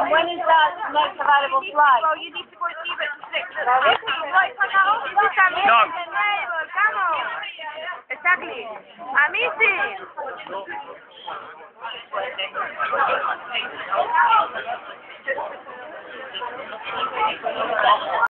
And when is that next available flight? Well, you need to go see it to 6. No. Come on. Exactly. A mí sí.